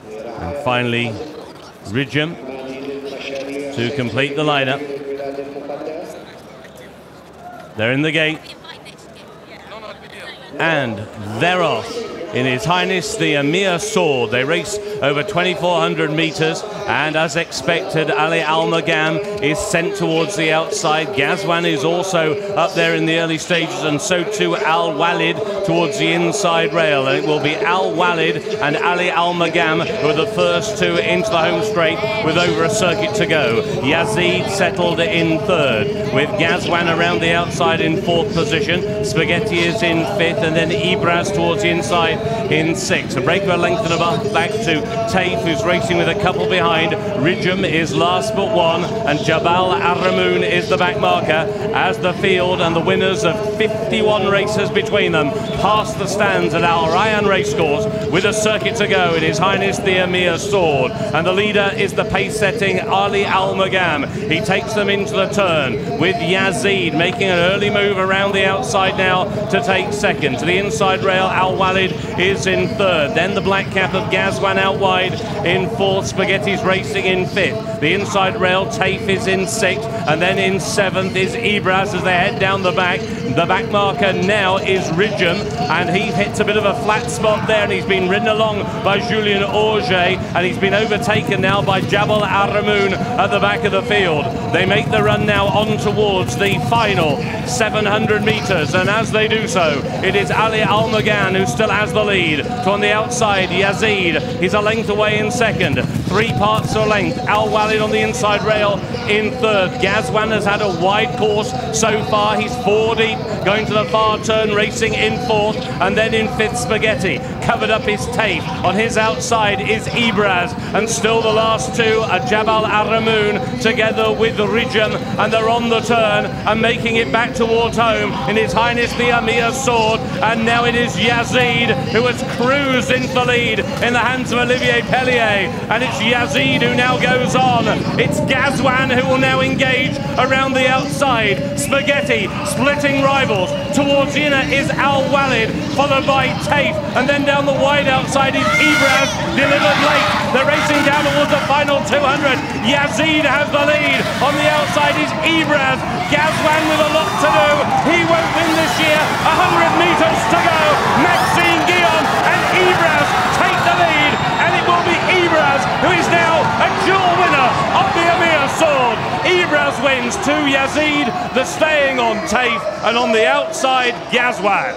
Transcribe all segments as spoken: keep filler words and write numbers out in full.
And finally, Rijam to complete the lineup. They're in the gate. And they're off in His Highness the Emir Sword. They race over twenty-four hundred meters, and as expected, Ali Al-Magam is sent towards the outside. Ghazwan is also up there in the early stages, and so too Al Walid towards the inside rail. And it will be Al Walid and Ali Al-Magam who are the first two into the home straight with over a circuit to go. Yazid settled in third, with Ghazwan around the outside in fourth position. Spaghetti is in fifth, and then Ibraz towards the inside in sixth. A break of a length and a half back to Taif, who's racing with a couple behind. Rijam is last but one, and Jabal Aramoun is the back marker as the field and the winners of fifty-one races between them pass the stands at Al Rayyan Racecourse with a circuit to go. It is His Highness the Emir Sword, and the leader is the pace-setting Ali Al-Magam. He takes them into the turn with Yazid making an early move around the outside now to take second. To the inside rail, Al Walid is in third. Then the black cap of Ghazwan out wide in fourth. Spaghetti's racing in fifth. The inside rail, Taif is in sixth. And then in seventh is Ibraz as they head down the back. The back marker now is Rijam, and he hits a bit of a flat spot there, and he's been ridden along by Julien Auger, and he's been overtaken now by Jabal Aramoun at the back of the field. They make the run now on towards the final seven hundred meters, and as they do so, it is Ali Al-Magam who still has the lead. To on the outside, Yazid, he's a length away in second. Three parts a length. Al Walid on the inside rail in third. Ghazwan has had a wide course so far. He's four deep, going to the far turn, racing in fourth, and then in fifth, Spaghetti. Covered up his Taif. On his outside is Ibraz, and still the last two are Jabal Aramoun together with Rijam, and they're on the turn and making it back towards home in His Highness the Emir Sword. And now it is Yazid who has cruised into the lead in the hands of Olivier Pellier, and it's Yazid who now goes on. It's Ghazwan who will now engage around the outside. Spaghetti splitting rivals. Towards the inner is Al Walid, followed by Taif, and then down the wide outside is Ibraz, delivered late. They're racing down towards the final two hundred. Yazid has the lead. On the outside is Ibraz. Ghazwan with a lot to do. He won't win this year. one hundred meters to go. Maxime Guillon and Ibraz take the lead, and it will be Ibraz who is now a dual winner of the Emir Sword. Ibraz wins to Yazid, the staying on Taif, and on the outside, Ghazwan.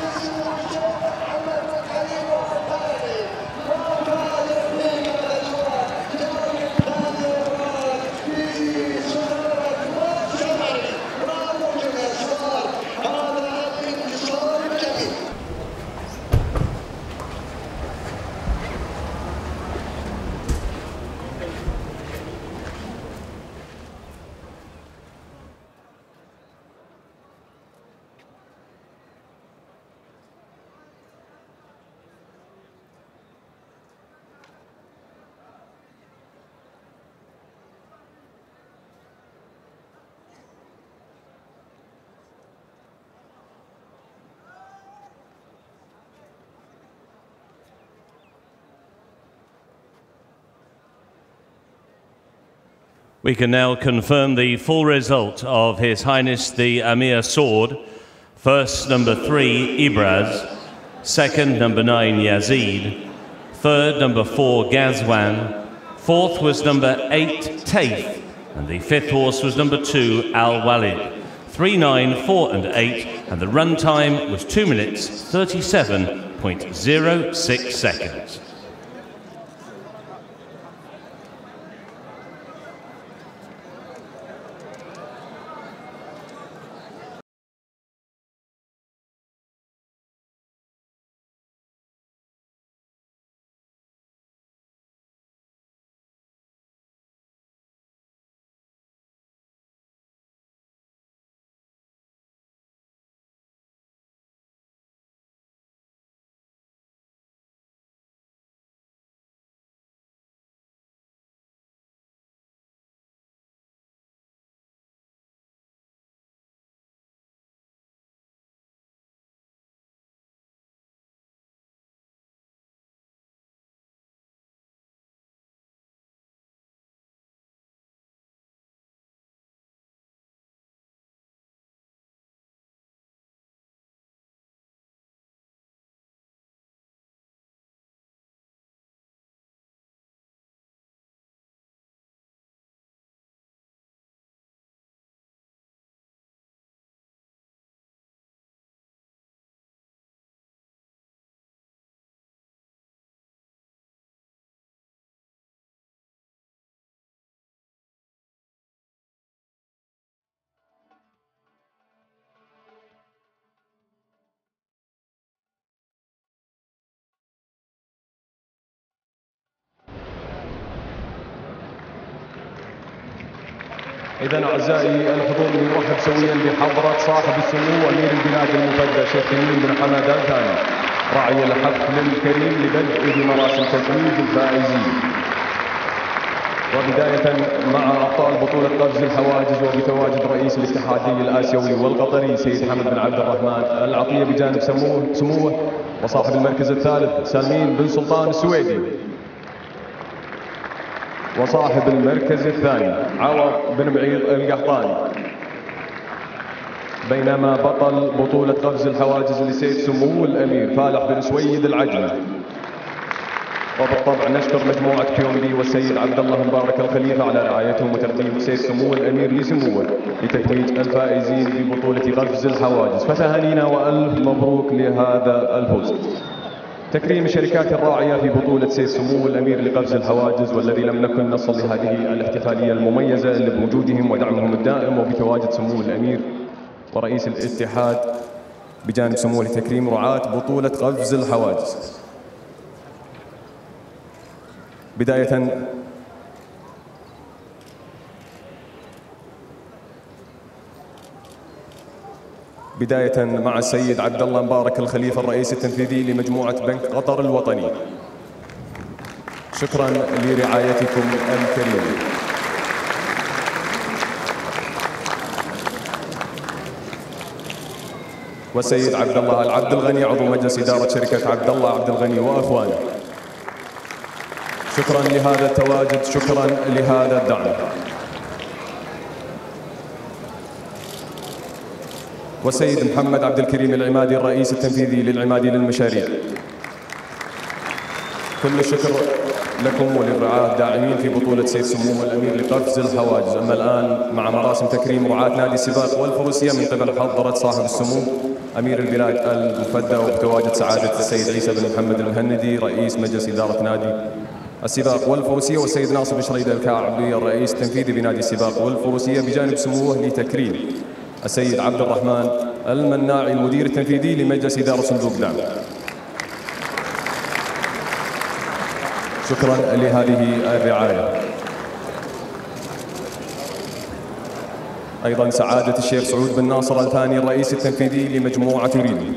We can now confirm the full result of His Highness the Emir Sword. First, number three, Ibraz. Second, number nine, Yazid. Third, number four, Ghazwan. Fourth was number eight, Taif. And the fifth horse was number two, Al Walid. Three, nine, four, and eight. And the run time was two minutes, thirty-seven point zero six seconds. إذن أعزائي الحضور نرحب سويا بحضرة صاحب السمو أمير البلاد المفدى شيخ تميم بن حمد آل ثاني راعي الحفل الكريم لبدء بمراسم تتويج الفائزين. وبداية مع أبطال بطولة قفز الحواجز وبتواجد رئيس الاتحادي الآسيوي والقطري سيد حمد بن عبد الرحمن العطية بجانب سموه سموه وصاحب المركز الثالث سالمين بن سلطان السويدي، وصاحب المركز الثاني عوض بن معيض القحطاني. بينما بطل بطولة قفز الحواجز لسيد سمو الأمير فالح بن سويد العجمي. وبالطبع نشكر مجموعة كيوم بي والسيد عبد الله مبارك الخليفة على رعايتهم وتقديم سيد سمو الأمير لسموه لتتويج الفائزين ببطولة قفز الحواجز. فتهانينا وألف مبروك لهذا الفوز. تكريم الشركات الراعية في بطولة سيد سمو الأمير لقفز الحواجز، والذي لم نكن نصل لهذه الاحتفالية المميزة إلا بوجودهم ودعمهم الدائم وبتواجد سمو الأمير ورئيس الاتحاد بجانب سموه لتكريم رعاة بطولة قفز الحواجز. بداية بداية مع السيد عبد الله مبارك الخليفة الرئيس التنفيذي لمجموعة بنك قطر الوطني. شكرا لرعايتكم الكريمة. والسيد عبد الله العبد الغني عضو مجلس إدارة شركة عبد الله عبد الغني وأخوانه. شكرا لهذا التواجد، شكرا لهذا الدعم. والسيد محمد عبد الكريم العمادي الرئيس التنفيذي للعمادي للمشاريع. كل الشكر لكم وللرعاة الداعمين في بطولة سيد سمو الأمير لقفز الحواجز. أما الآن مع مراسم تكريم رعاة نادي السباق والفروسية من قبل حضرة صاحب السمو أمير البلاد المفدى وبتواجد سعادة السيد عيسى بن محمد المهندي رئيس مجلس إدارة نادي السباق والفروسية، والسيد ناصر شريد الكعبي الرئيس التنفيذي بنادي السباق والفروسية بجانب سموه لتكريم السيد عبد الرحمن المناعي المدير التنفيذي لمجلس إدارة صندوق دعم. شكرا لهذه الرعاية. أيضا سعادة الشيخ سعود بن ناصر الثاني الرئيس التنفيذي لمجموعة ريدي.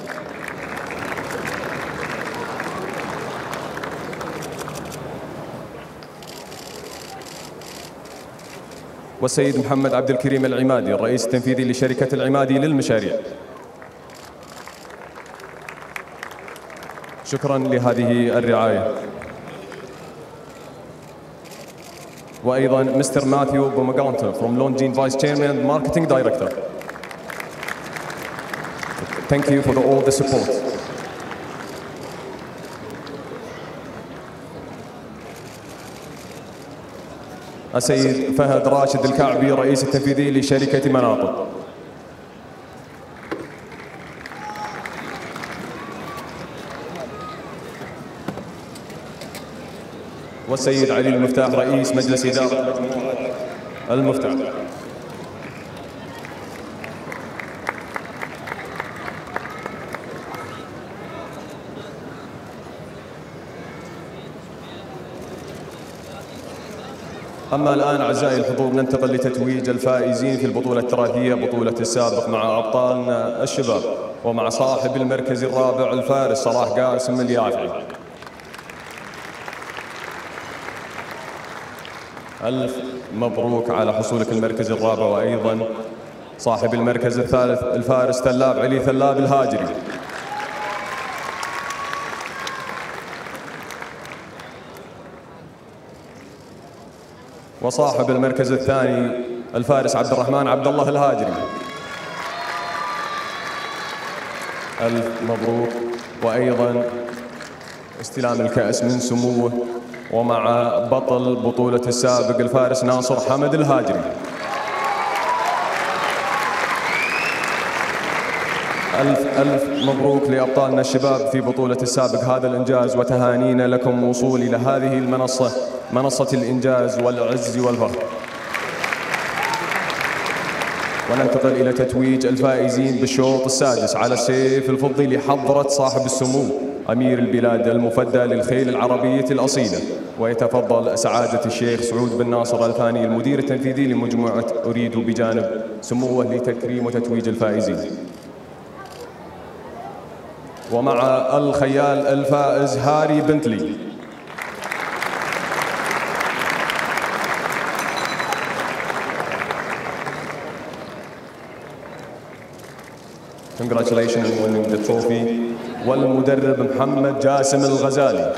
والسيد محمد عبد الكريم العمادي الرئيس التنفيذي لشركة العمادي للمشاريع. شكرا لهذه الرعاية. وأيضا مستر ماثيو بومغانتو from Longines Vice Chairman Marketing Director. Thank you for the, all the support. السيد فهد راشد الكعبي رئيس التنفيذي لشركة مناطق. والسيد علي المفتاح رئيس مجلس إدارة مجموعة المفتاح. أما الآن أعزائي الحضور ننتقل لتتويج الفائزين في البطولة التراثية بطولة السابق مع أبطالنا الشباب، ومع صاحب المركز الرابع الفارس صلاح قاسم اليافعي. ألف مبروك على حصولك المركز الرابع. وأيضا صاحب المركز الثالث الفارس ثلاب علي ثلاب الهاجري. وصاحب المركز الثاني الفارس عبد الرحمن عبد الله الهاجري. ألف مبروك. وأيضا استلام الكأس من سموه ومع بطل بطولة السابق الفارس ناصر حمد الهاجري. ألف ألف مبروك لأبطالنا الشباب في بطولة السابق هذا الإنجاز، وتهانينا لكم وصول إلى هذه المنصة، منصة الإنجاز والعز والفخر. وننتقل إلى تتويج الفائزين بالشوط السادس على السيف الفضي لحضرة صاحب السمو أمير البلاد المفدى للخيل العربية الأصيلة. ويتفضل سعادة الشيخ سعود بن ناصر الفاني المدير التنفيذي لمجموعة أريد بجانب سموه لتكريم وتتويج الفائزين. ومع الخيال الفائز هاري بنتلي. Congratulations on winning the trophy. والمدرب محمد جاسم الغزالي.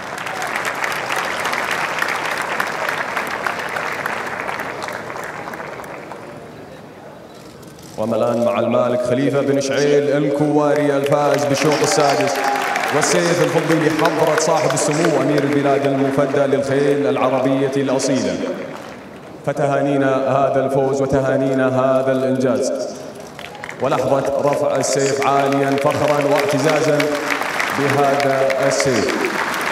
وما الآن مع المالك خليفة بن شعيل الكواري الفائز بالشوط السادس والسيف الفضي لحضرة صاحب السمو أمير البلاد المفدى للخيل العربية الأصيلة. فتهانينا هذا الفوز وتهانينا هذا الإنجاز. ولحظة رفع السيف عاليا فخرا واعتزازا بهذا السيف.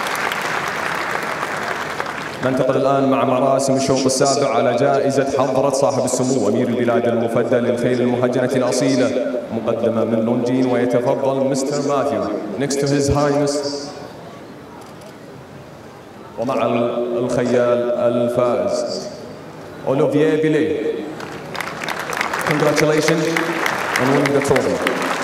ننتقل الآن مع مراسم الشوط السابع على جائزة حضرة صاحب السمو أمير البلاد المفدى للخيل المهجنة الأصيلة مقدمة من لونجين. ويتفضل مستر ماثيو next to his highness. ومع الخيال الفائز أوليفييه بيلي. Congratulations on winning the trophy.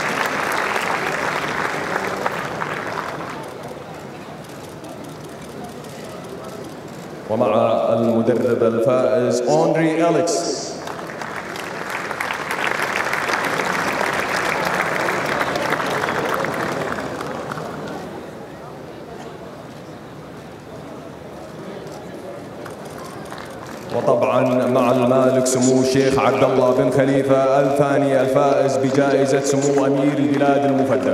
ومع المدرب الفائز أندري أليكس. وطبعا مع المالك سمو الشيخ عبد الله بن خليفة الثاني الفائز بجائزة سمو أمير البلاد المفدى.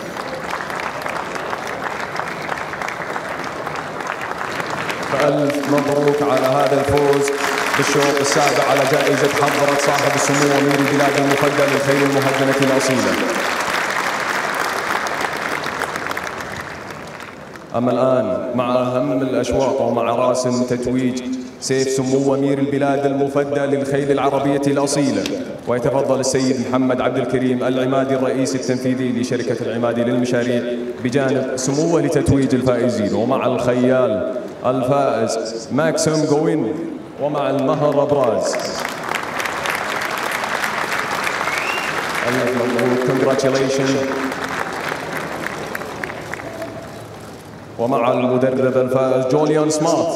فألف مبروك على هذا الفوز بالشوط السابع على جائزة حضرة صاحب السمو أمير البلاد المفدى للخيل المهجنة الأصيلة. أما الآن مع أهم الأشواط ومع راسم تتويج سيف سمو أمير البلاد المفدى للخيل العربية الأصيلة. ويتفضل السيد محمد عبد الكريم العمادي الرئيس التنفيذي لشركة العمادي للمشاريع بجانب سموه لتتويج الفائزين. ومع الخيال الفائز ماكسيم جوين. ومع المهر أبراز. Congratulations. ومع المدرب الفائز جوليان سمارت.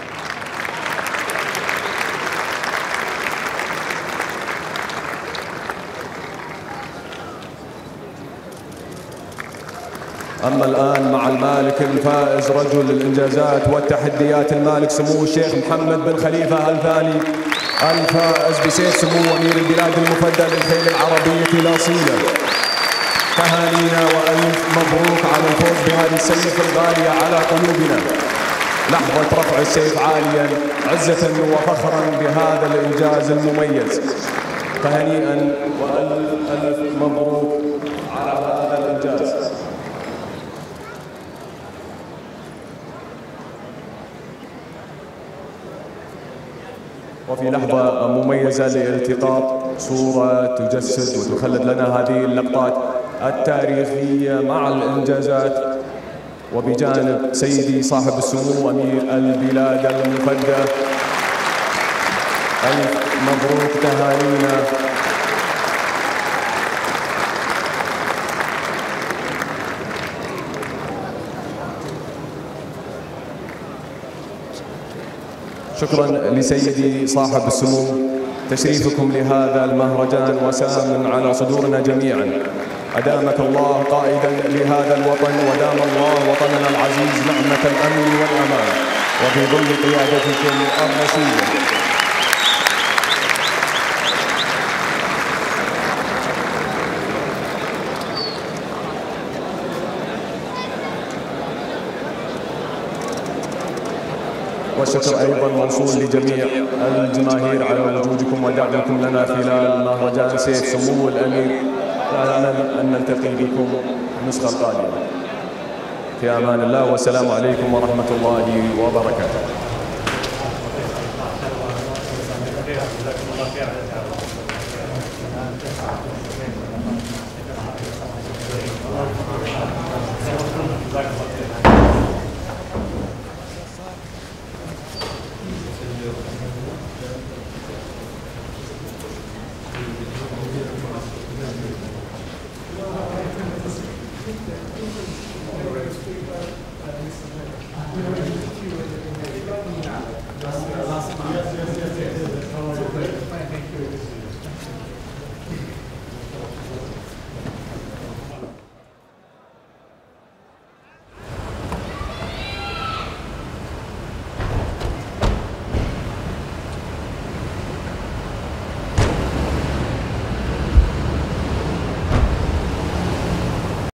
أما الآن مع المالك الفائز رجل الإنجازات والتحديات المالك سمو الشيخ محمد بن خليفة الثاني الفائز بسيف سمو أمير البلاد المفدى للخيل العربية الأصيلة. تهانينا وألف مبروك على الفوز بهذه السيف الغالية على قلوبنا. لحظة رفع السيف عاليا عزة وفخرا بهذا الإنجاز المميز. تهنيئا وألف ألف مبروك على هذا الإنجاز. وفي لحظة مميزة لالتقاط صورة تجسد وتخلد لنا هذه اللقطات التاريخية مع الإنجازات وبجانب سيدي صاحب السمو أمير البلاد المفدى. ألف مبروك تهانينا. شكرا لسيدي صاحب السمو تشريفكم لهذا المهرجان وسام على صدورنا جميعا. أدامك الله قائدا لهذا الوطن ودام الله وطننا العزيز نعمة الأمن والأمان وفي ظل قيادتكم الرشيدة. والشكر أيضا موصول لجميع الجماهير على وجودكم ودعمكم لنا خلال مهرجان سيف سمو الأمير. نأمل أن نلتقي بكم النسخة القادمة. في أمان الله والسلام عليكم ورحمة الله وبركاته. Thank you. جزاك الله.